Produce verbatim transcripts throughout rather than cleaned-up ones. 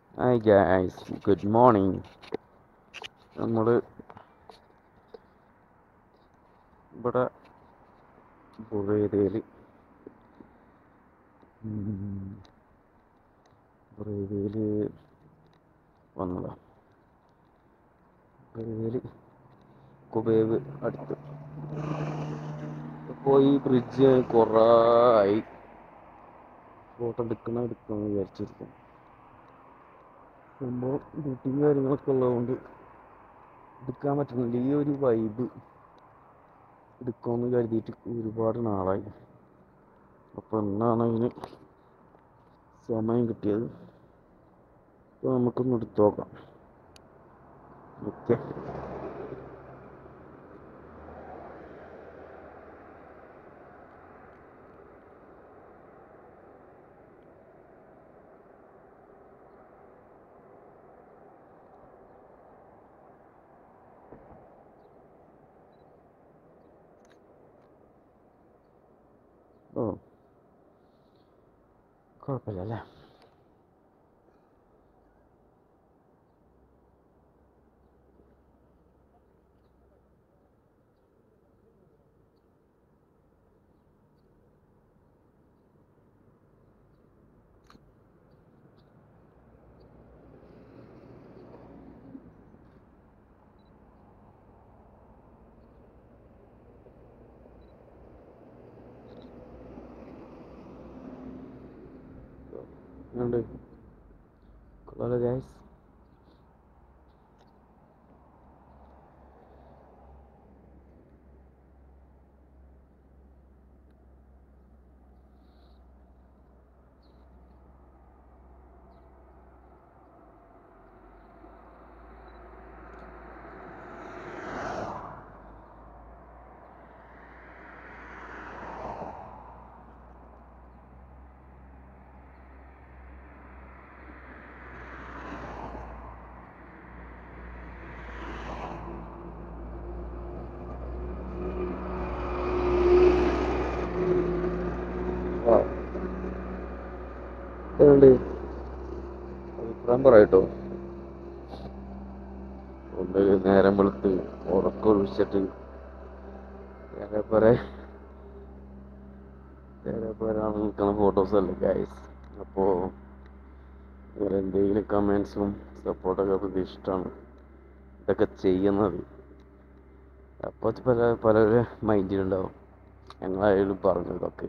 Hi guys, good morning. നമ്മൾ ഇവിടെ ബുറേരിയയിൽ ബുറേരിയയിൽ വന്നതാ. ബുറേരിയയിൽ കുബേവ് അടുത്ത് പോയി ബ്രിഡ്ജ് കുറേ ആയി ഫോട്ടോ എടുക്കണം എടുക്കണം വിചാരിച്ചിരിക്കും. സംഭവം ഡ്യൂട്ടിയും കാര്യങ്ങളൊക്കെ ഉള്ളതുകൊണ്ട് എടുക്കാൻ പറ്റുന്നില്ല. ഈ ഒരു വൈബ് എടുക്കാമെന്ന് കരുതിയിട്ട് ഒരുപാട് നാളായി. അപ്പോൾ എന്നാണ് അതിന് സമയം കിട്ടിയത്. അപ്പോൾ നമുക്കൊന്ന് എടുത്തു നോക്കാം. ഓക്കെ, ഓ കുഴപ്പമില്ല അല്ലേ. ഉണ്ട് കൊള്ളാലോ ഗൈസ്. ഉണ്ട് അഭിപ്രായം പറയട്ടോ. ഒന്ന് നേരം വെളുത്ത് ഉറക്കം ഒഴിച്ചിട്ട് നേരെ പോരെ നേരെ പോരാണ് നിൽക്കുന്ന ഫോട്ടോസ് അല്ലേ ഗൈസ്. അപ്പോൾ നിങ്ങൾ എന്തെങ്കിലും കമൻസും സപ്പോർട്ടൊക്കെ പ്രതീക്ഷിച്ചിട്ടാണ് ഇതൊക്കെ ചെയ്യുന്നത്. അപ്പോൾ പല പലരുടെ മൈൻഡിലുണ്ടാവും ഞങ്ങളായാലും പറഞ്ഞതൊക്കെ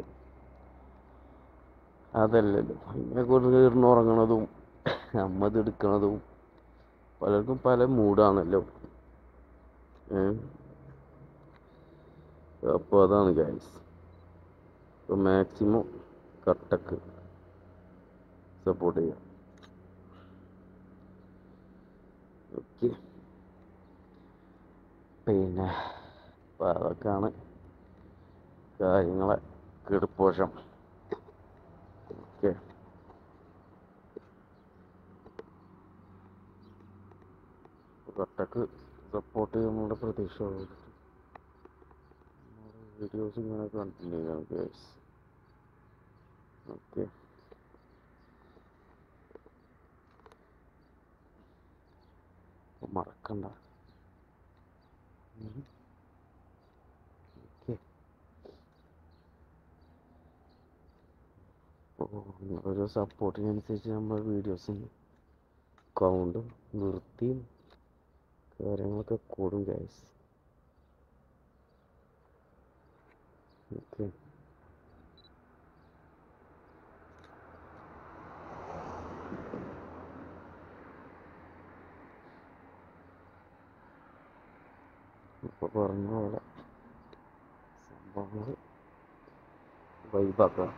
അതല്ലല്ലോ. ഇങ്ങനെ കൂടുതൽ കയറുന്ന ഉറങ്ങണതും നമ്മത് എടുക്കണതും പലർക്കും പല മൂഡാണല്ലോ. അപ്പോൾ അതാണ് ഗൈസ്. അപ്പോൾ മാക്സിമം കട്ടക്ക് സപ്പോർട്ട് ചെയ്യാം. ഓക്കെ, പിന്നെ അപ്പോൾ അതൊക്കെയാണ് കാര്യങ്ങളെ കിടപ്പോഷം. ഓക്കെ, കട്ടക്ക് സപ്പോർട്ട് ചെയ്യുന്നതിൻ്റെ പ്രതീക്ഷ വീഡിയോസ് ഇങ്ങനെ കണ്ടിന്യൂ ചെയ്യാം ഗൈസ്. ഓക്കെ, മറക്കണ്ട. ഓക്കെ, അപ്പോൾ നിങ്ങളൊരു സപ്പോർട്ടിനനുസരിച്ച് നമ്മൾ വീഡിയോസിന് കൗണ്ടും വൃത്തിയും കാര്യങ്ങളൊക്കെ കൂടും ഗൈസ്. ഓക്കെ, ഇപ്പോൾ പറഞ്ഞ പോലെ സംഭവങ്ങൾ വൈബാക്കാം.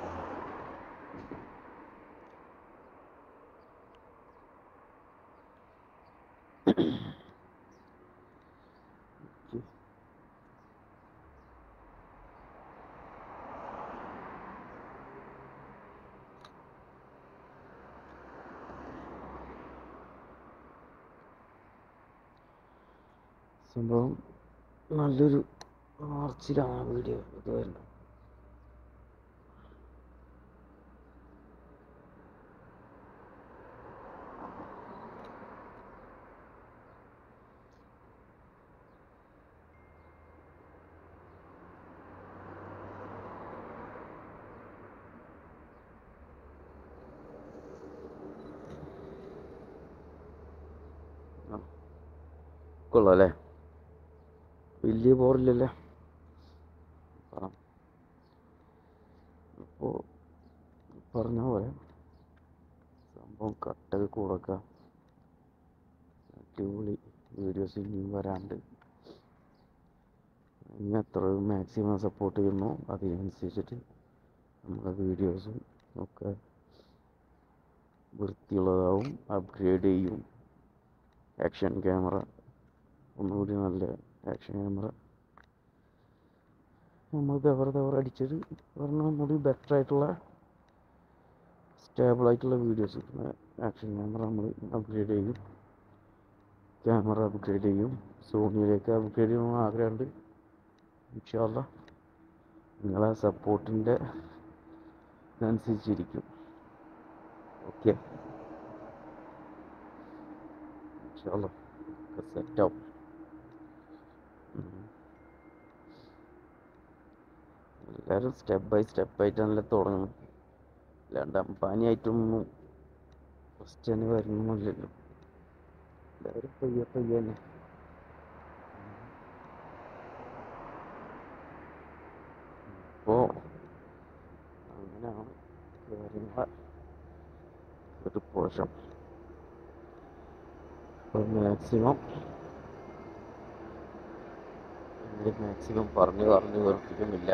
സംഭവം നല്ലൊരു ആർച്ചിലാണ് വീഡിയോ ഇത് വരുന്നത്. കൊള്ളാം അല്ലേ? വലിയ ബോറില്ലല്ലേ? അപ്പോൾ പറഞ്ഞ പോലെ സംഭവം കട്ടൊക്കെ കൂടൊക്കെ അടിപൊളി വീഡിയോസ് ഇനിയും വരാണ്ട്. ഇനി എത്ര മാക്സിമം സപ്പോർട്ട് ചെയ്യുന്നു അതിനനുസരിച്ചിട്ട് നമ്മുടെ വീഡിയോസും ഒക്കെ വൃത്തിയുള്ളതാവും, അപ്ഗ്രേഡ് ചെയ്യും. ആക്ഷൻ ക്യാമറ ഒന്നുകൂടി നല്ല ആക്ഷൻ ക്യാമറ നമ്മൾ ദവർ ദവർ അടിച്ചത് പറഞ്ഞാൽ ഒന്നുകൂടി ബെറ്റർ ആയിട്ടുള്ള സ്റ്റേബിൾ ആയിട്ടുള്ള വീഡിയോസ്. ആക്ഷൻ ക്യാമറ നമ്മൾ അപ്ഗ്രേഡ് ചെയ്യും, ക്യാമറ അപ്ഗ്രേഡ് ചെയ്യും, സോണിയിലേക്ക് അപ്ഗ്രേഡ് ചെയ്യണമെന്ന് ആഗ്രഹമുണ്ട്. ഇൻഷാ അല്ലാഹ് നിങ്ങളെ സപ്പോർട്ടിൻ്റെ അനുസരിച്ചിരിക്കും. ഓക്കെ, ഇൻഷാ അല്ലാഹ് സെറ്റാവും. എല്ലാവരും സ്റ്റെപ്പ് ബൈ സ്റ്റെപ്പ് ആയിട്ടാണല്ലോ തുടങ്ങുന്നത്. അല്ലാണ്ട് അമ്പാനിയായിട്ടൊന്നും ഫസ്റ്റ് തന്നെ വരുന്നില്ലല്ലോ. എല്ലാവരും പയ്യെ പയ്യെ തന്നെ. അപ്പോൾ അങ്ങനെയാണ് കാര്യങ്ങൾ ഒരു പോഷം. അപ്പോൾ മാക്സിമം മാക്സിമം പറഞ്ഞു പറഞ്ഞ് വെറുപ്പിക്കുന്നില്ല.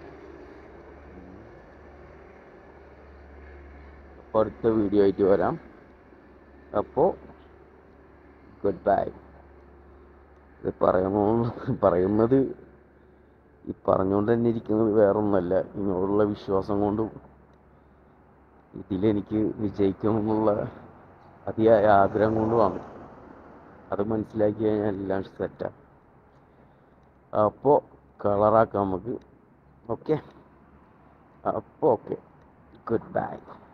അപ്പോൾ അടുത്ത വീഡിയോ ആയിട്ട് വരാം. അപ്പോൾ ഗുഡ് ബൈ. ഇത് പറയുന്നു പറയുന്നത് ഈ പറഞ്ഞുകൊണ്ട് തന്നെ ഇരിക്കുന്നത് വേറൊന്നുമല്ല, ഇങ്ങോട്ടുള്ള വിശ്വാസം കൊണ്ടും ഇതിലെനിക്ക് വിജയിക്കണമെന്നുള്ള അതിയായ ആഗ്രഹം കൊണ്ടുമാണ്. അത് മനസ്സിലാക്കി കഴിഞ്ഞാൽ എല്ലാം സെറ്റാണ്. അപ്പോൾ കളറാക്കാം നമുക്ക്. ഓക്കെ, അപ്പോൾ ഓക്കെ, ഗുഡ് ബൈ.